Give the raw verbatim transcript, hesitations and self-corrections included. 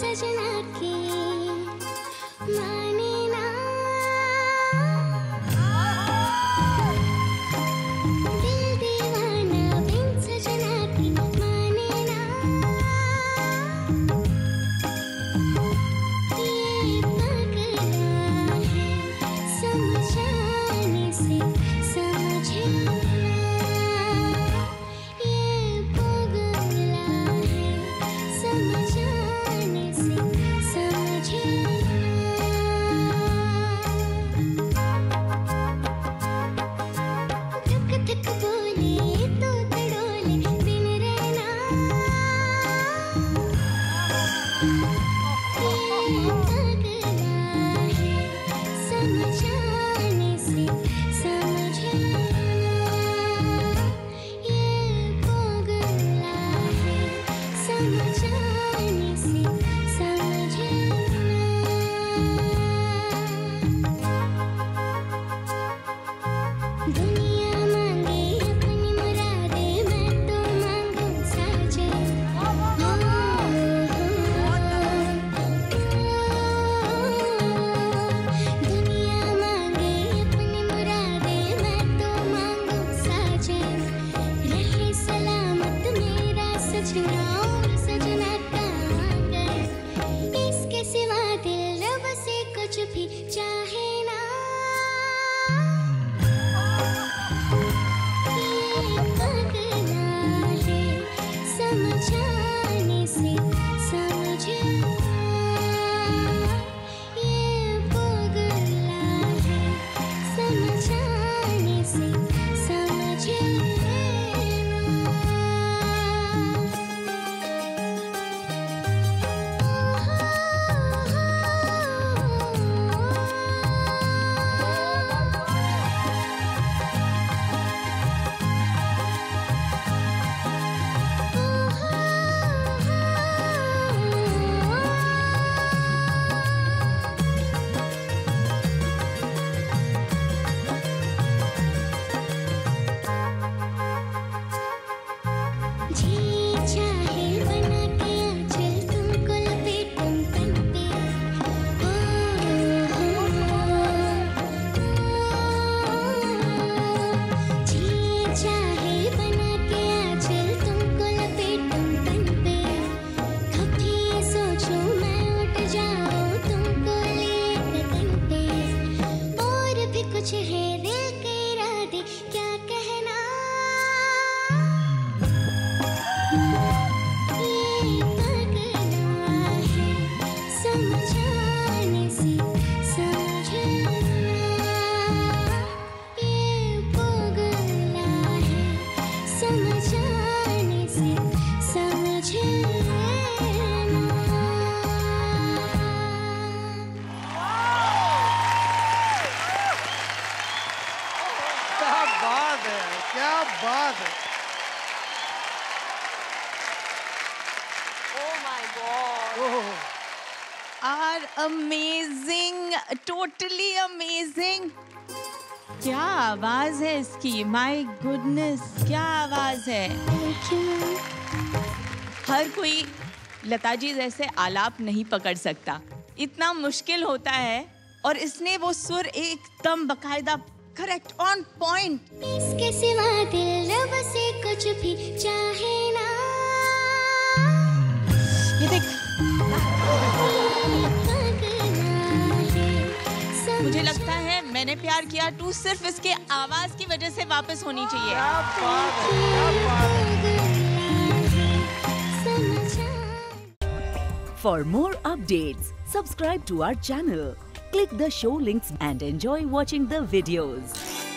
सजना की माने ना, दिल दीवाना बिन सजना की माने ना, ये पगला है समझाने से समझे ना, ये पगला है समझाने से समझे ना, धक धक बोले तो तड़ोले दिन रहना, ये पगला है समझाने से समझे ना, ये पगला है समझाने से समझे ना, दुनिया मांगे अपनी मुरादे मैं तो मांगू साजे, हो हो दुनिया मांगे अपनी मुरादे मैं तो मांगू साजे, रहे सलामत मेरा सजना और सजना का आंगन, इसके सिवा दिल रब से कुछ भी चाहे ना, ये पगला है समझाने से समझे ना, ये पगला है समझाने से समझे जी चाहे बना के आंचल तुमको लपेटूं तन पे, ओ जी चाहे बना के आंचल तुमको लपेटूं तन पे, कभी सोचूं मैं उठ जाऊं तुमको लेकर तन पे, और भी कुछ है दिल के इरादे क्या कहना, ये पगला है समझाने से समझे ना, ये पगला है समझाने से समझे ना। क्या बात है, क्या बात है। Oh my God. Oh, Are amazing, totally amazing. क्या आवाज है इसकी, माय गुडनेस, क्या आवाज है। हर कोई लता जी जैसे आलाप नहीं पकड़ सकता, इतना मुश्किल होता है, और इसने वो सुर एकदम बकायदा करेक्ट ऑन पॉइंट। इसके सिवा दिल रब से कुछ भी चाहे ना, ये देख, मुझे लगता है मैंने प्यार किया टू सिर्फ इसके आवाज की वजह से वापस होनी चाहिए। क्या बात है, क्या बात है। For more updates, subscribe to our channel, click the show links and enjoy watching the videos.